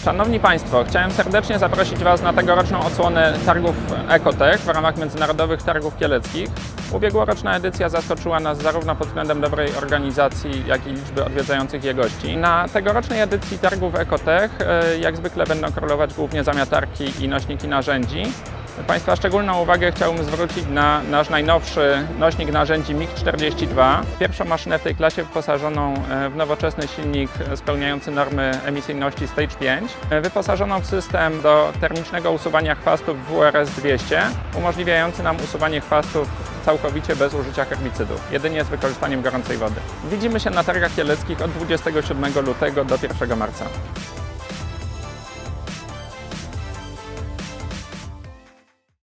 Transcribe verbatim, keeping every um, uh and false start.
Szanowni Państwo, chciałem serdecznie zaprosić Was na tegoroczną odsłonę targów Ecotech w ramach Międzynarodowych Targów Kieleckich. Ubiegłoroczna edycja zaskoczyła nas zarówno pod względem dobrej organizacji, jak i liczby odwiedzających je gości. Na tegorocznej edycji targów Ecotech jak zwykle będą królować głównie zamiatarki i nośniki narzędzi. Państwa szczególną uwagę chciałbym zwrócić na nasz najnowszy nośnik narzędzi mig czterdzieści dwa. Pierwszą maszynę w tej klasie wyposażoną w nowoczesny silnik spełniający normy emisyjności Stage pięć, wyposażoną w system do termicznego usuwania chwastów W R S dwieście, umożliwiający nam usuwanie chwastów całkowicie bez użycia herbicydów, jedynie z wykorzystaniem gorącej wody. Widzimy się na targach kieleckich od dwudziestego siódmego lutego do pierwszego marca.